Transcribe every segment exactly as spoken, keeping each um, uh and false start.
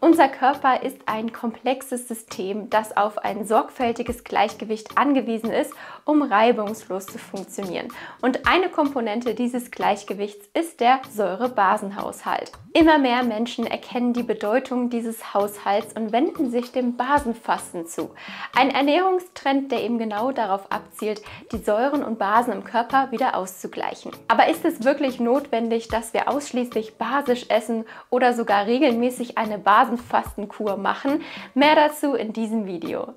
Unser Körper ist ein komplexes System, das auf ein sorgfältiges Gleichgewicht angewiesen ist, um reibungslos zu funktionieren. Und eine Komponente dieses Gleichgewichts ist der Säure-Basen-Haushalt. Immer mehr Menschen erkennen die Bedeutung dieses Haushalts und wenden sich dem Basenfasten zu. Ein Ernährungstrend, der eben genau darauf abzielt, die Säuren und Basen im Körper wieder auszugleichen. Aber ist es wirklich notwendig, dass wir ausschließlich basisch essen oder sogar regelmäßig eine Basenfastenkur machen? Mehr dazu in diesem Video.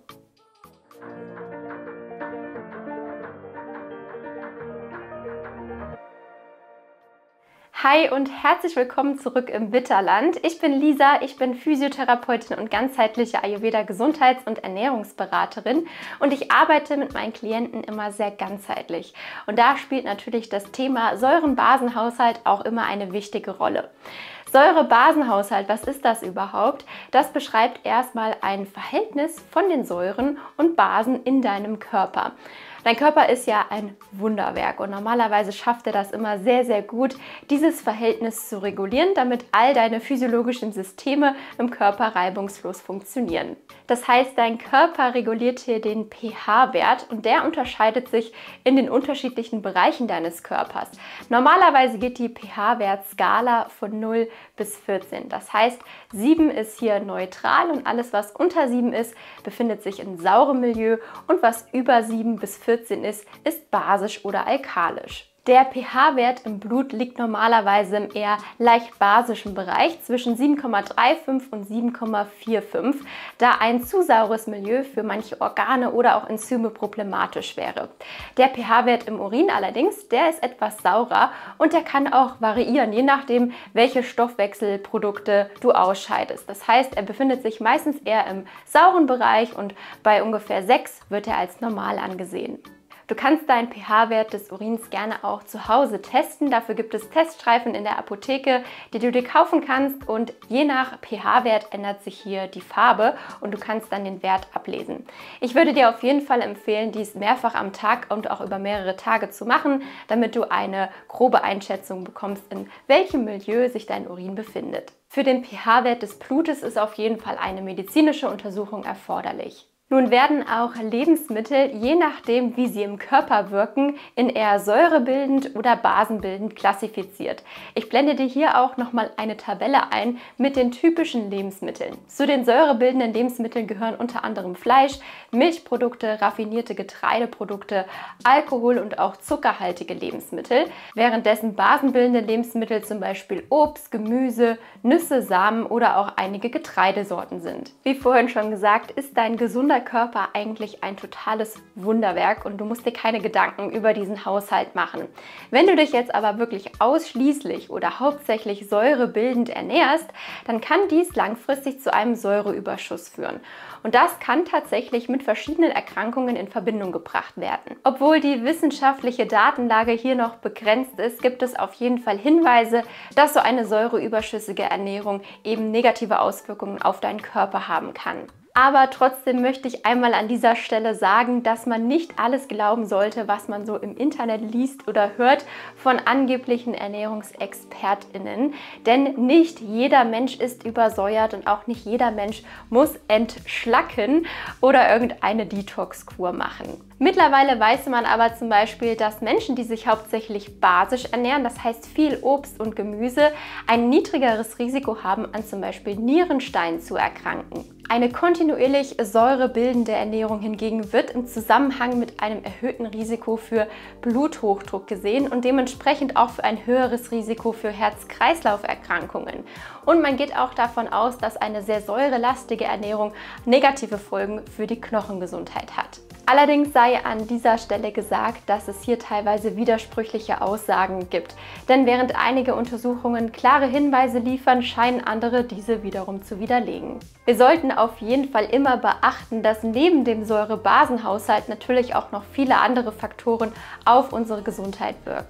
Hi und herzlich willkommen zurück im Witterland. Ich bin Lisa, ich bin Physiotherapeutin und ganzheitliche Ayurveda-Gesundheits- und Ernährungsberaterin und ich arbeite mit meinen Klienten immer sehr ganzheitlich. Und da spielt natürlich das Thema Säuren-Basen-Haushalt auch immer eine wichtige Rolle. Säure-Basen-Haushalt, was ist das überhaupt? Das beschreibt erstmal ein Verhältnis von den Säuren und Basen in deinem Körper. Dein Körper ist ja ein Wunderwerk und normalerweise schafft er das immer sehr, sehr gut, dieses Verhältnis zu regulieren, damit all deine physiologischen Systeme im Körper reibungslos funktionieren. Das heißt, dein Körper reguliert hier den pH-Wert und der unterscheidet sich in den unterschiedlichen Bereichen deines Körpers. Normalerweise geht die pH-Wertskala von null bis vierzehn. Das heißt, sieben ist hier neutral und alles, was unter sieben ist, befindet sich in saurem Milieu und was über sieben bis vierzehn ist, ist basisch oder alkalisch. Der pH-Wert im Blut liegt normalerweise im eher leicht basischen Bereich zwischen sieben Komma fünfunddreißig und sieben Komma fünfundvierzig, da ein zu saures Milieu für manche Organe oder auch Enzyme problematisch wäre. Der pH-Wert im Urin allerdings, der ist etwas saurer und der kann auch variieren, je nachdem, welche Stoffwechselprodukte du ausscheidest. Das heißt, er befindet sich meistens eher im sauren Bereich und bei ungefähr sechs wird er als normal angesehen. Du kannst deinen pH-Wert des Urins gerne auch zu Hause testen. Dafür gibt es Teststreifen in der Apotheke, die du dir kaufen kannst und je nach pH-Wert ändert sich hier die Farbe und du kannst dann den Wert ablesen. Ich würde dir auf jeden Fall empfehlen, dies mehrfach am Tag und auch über mehrere Tage zu machen, damit du eine grobe Einschätzung bekommst, in welchem Milieu sich dein Urin befindet. Für den pH-Wert des Blutes ist auf jeden Fall eine medizinische Untersuchung erforderlich. Nun werden auch Lebensmittel, je nachdem wie sie im Körper wirken, in eher säurebildend oder basenbildend klassifiziert. Ich blende dir hier auch nochmal eine Tabelle ein mit den typischen Lebensmitteln. Zu den säurebildenden Lebensmitteln gehören unter anderem Fleisch, Milchprodukte, raffinierte Getreideprodukte, Alkohol und auch zuckerhaltige Lebensmittel, währenddessen basenbildende Lebensmittel zum Beispiel Obst, Gemüse, Nüsse, Samen oder auch einige Getreidesorten sind. Wie vorhin schon gesagt, ist dein gesunder Körper eigentlich ein totales Wunderwerk und du musst dir keine Gedanken über diesen Haushalt machen. Wenn du dich jetzt aber wirklich ausschließlich oder hauptsächlich säurebildend ernährst, dann kann dies langfristig zu einem Säureüberschuss führen. Und das kann tatsächlich mit verschiedenen Erkrankungen in Verbindung gebracht werden. Obwohl die wissenschaftliche Datenlage hier noch begrenzt ist, gibt es auf jeden Fall Hinweise, dass so eine säureüberschüssige Ernährung eben negative Auswirkungen auf deinen Körper haben kann. Aber trotzdem möchte ich einmal an dieser Stelle sagen, dass man nicht alles glauben sollte, was man so im Internet liest oder hört von angeblichen ErnährungsexpertInnen. Denn nicht jeder Mensch ist übersäuert und auch nicht jeder Mensch muss entschlacken oder irgendeine Detox-Kur machen. Mittlerweile weiß man aber zum Beispiel, dass Menschen, die sich hauptsächlich basisch ernähren, das heißt viel Obst und Gemüse, ein niedrigeres Risiko haben, an zum Beispiel Nierenstein zu erkranken. Eine kontinuierlich säurebildende Ernährung hingegen wird im Zusammenhang mit einem erhöhten Risiko für Bluthochdruck gesehen und dementsprechend auch für ein höheres Risiko für Herz-Kreislauf-Erkrankungen. Und man geht auch davon aus, dass eine sehr säurelastige Ernährung negative Folgen für die Knochengesundheit hat. Allerdings sei an dieser Stelle gesagt, dass es hier teilweise widersprüchliche Aussagen gibt. Denn während einige Untersuchungen klare Hinweise liefern, scheinen andere diese wiederum zu widerlegen. Wir sollten auf jeden Fall immer beachten, dass neben dem Säure-Basen-Haushalt natürlich auch noch viele andere Faktoren auf unsere Gesundheit wirken.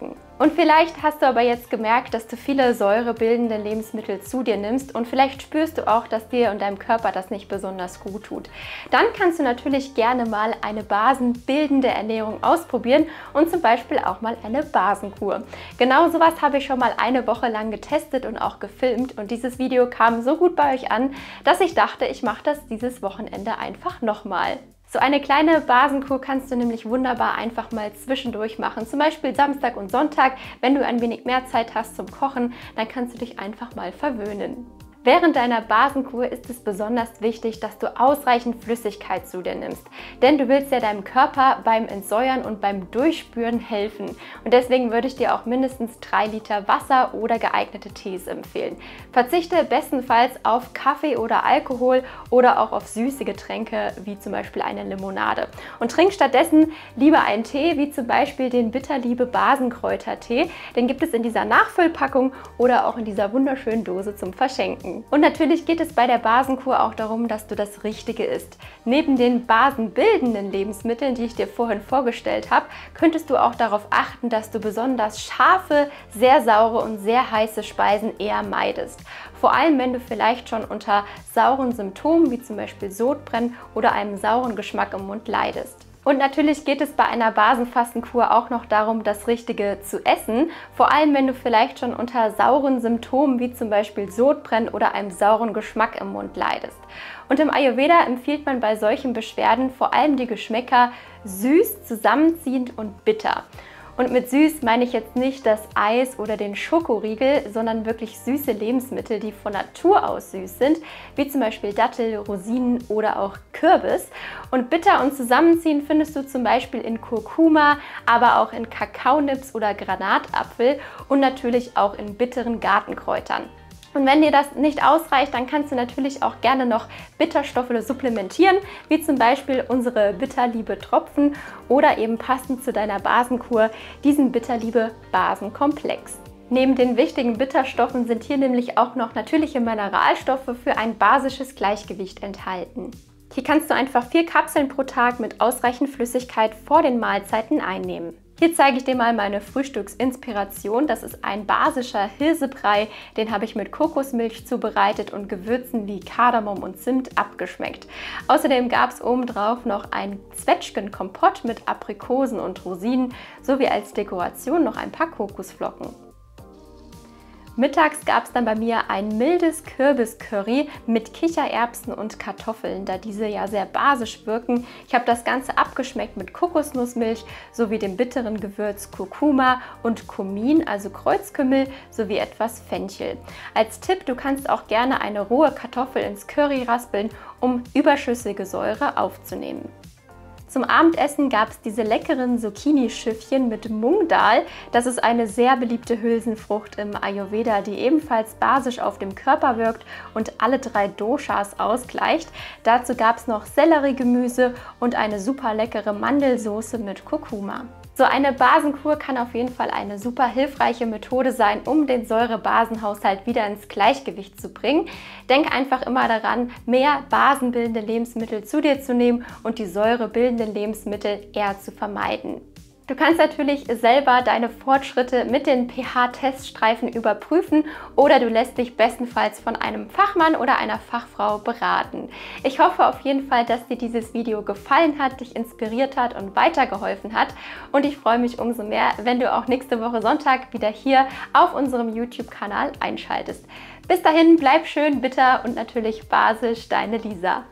Und vielleicht hast du aber jetzt gemerkt, dass du viele säurebildende Lebensmittel zu dir nimmst und vielleicht spürst du auch, dass dir und deinem Körper das nicht besonders gut tut. Dann kannst du natürlich gerne mal eine basenbildende Ernährung ausprobieren und zum Beispiel auch mal eine Basenkur. Genau sowas habe ich schon mal eine Woche lang getestet und auch gefilmt und dieses Video kam so gut bei euch an, dass ich dachte, ich mache das dieses Wochenende einfach nochmal. So eine kleine Basenkur kannst du nämlich wunderbar einfach mal zwischendurch machen. Zum Beispiel Samstag und Sonntag, wenn du ein wenig mehr Zeit hast zum Kochen, dann kannst du dich einfach mal verwöhnen. Während deiner Basenkur ist es besonders wichtig, dass du ausreichend Flüssigkeit zu dir nimmst. Denn du willst ja deinem Körper beim Entsäuern und beim Durchspüren helfen. Und deswegen würde ich dir auch mindestens drei Liter Wasser oder geeignete Tees empfehlen. Verzichte bestenfalls auf Kaffee oder Alkohol oder auch auf süße Getränke, wie zum Beispiel eine Limonade. Und trink stattdessen lieber einen Tee, wie zum Beispiel den Bitterliebe Basenkräutertee. Den gibt es in dieser Nachfüllpackung oder auch in dieser wunderschönen Dose zum Verschenken. Und natürlich geht es bei der Basenkur auch darum, dass du das Richtige isst. Neben den basenbildenden Lebensmitteln, die ich dir vorhin vorgestellt habe, könntest du auch darauf achten, dass du besonders scharfe, sehr saure und sehr heiße Speisen eher meidest. Vor allem, wenn du vielleicht schon unter sauren Symptomen wie zum Beispiel Sodbrennen oder einem sauren Geschmack im Mund leidest. Und natürlich geht es bei einer Basenfastenkur auch noch darum, das Richtige zu essen, vor allem wenn du vielleicht schon unter sauren Symptomen wie zum Beispiel Sodbrennen oder einem sauren Geschmack im Mund leidest. Und im Ayurveda empfiehlt man bei solchen Beschwerden vor allem die Geschmäcker süß, zusammenziehend und bitter. Und mit süß meine ich jetzt nicht das Eis oder den Schokoriegel, sondern wirklich süße Lebensmittel, die von Natur aus süß sind, wie zum Beispiel Dattel, Rosinen oder auch Kürbis. Und bitter und zusammenziehen findest du zum Beispiel in Kurkuma, aber auch in Kakaonips oder Granatapfel und natürlich auch in bitteren Gartenkräutern. Und wenn dir das nicht ausreicht, dann kannst du natürlich auch gerne noch Bitterstoffe supplementieren, wie zum Beispiel unsere Bitterliebe-Tropfen oder eben passend zu deiner Basenkur diesen Bitterliebe-Basenkomplex. Neben den wichtigen Bitterstoffen sind hier nämlich auch noch natürliche Mineralstoffe für ein basisches Gleichgewicht enthalten. Hier kannst du einfach vier Kapseln pro Tag mit ausreichend Flüssigkeit vor den Mahlzeiten einnehmen. Hier zeige ich dir mal meine Frühstücksinspiration. Das ist ein basischer Hirsebrei, den habe ich mit Kokosmilch zubereitet und Gewürzen wie Kardamom und Zimt abgeschmeckt. Außerdem gab es obendrauf noch ein Zwetschgenkompott mit Aprikosen und Rosinen sowie als Dekoration noch ein paar Kokosflocken. Mittags gab es dann bei mir ein mildes Kürbiscurry mit Kichererbsen und Kartoffeln, da diese ja sehr basisch wirken. Ich habe das Ganze abgeschmeckt mit Kokosnussmilch sowie dem bitteren Gewürz Kurkuma und Kumin, also Kreuzkümmel, sowie etwas Fenchel. Als Tipp, du kannst auch gerne eine rohe Kartoffel ins Curry raspeln, um überschüssige Säure aufzunehmen. Zum Abendessen gab es diese leckeren Zucchini-Schiffchen mit Mung Dal. Das ist eine sehr beliebte Hülsenfrucht im Ayurveda, die ebenfalls basisch auf dem Körper wirkt und alle drei Doshas ausgleicht. Dazu gab es noch Selleriegemüse und eine super leckere Mandelsoße mit Kurkuma. So eine Basenkur kann auf jeden Fall eine super hilfreiche Methode sein, um den Säure-Basen-Haushalt wieder ins Gleichgewicht zu bringen. Denk einfach immer daran, mehr basenbildende Lebensmittel zu dir zu nehmen und die säurebildenden Lebensmittel eher zu vermeiden. Du kannst natürlich selber deine Fortschritte mit den pH-Teststreifen überprüfen oder du lässt dich bestenfalls von einem Fachmann oder einer Fachfrau beraten. Ich hoffe auf jeden Fall, dass dir dieses Video gefallen hat, dich inspiriert hat und weitergeholfen hat. Und ich freue mich umso mehr, wenn du auch nächste Woche Sonntag wieder hier auf unserem YouTube-Kanal einschaltest. Bis dahin, bleib schön bitter und natürlich basisch, deine Lisa.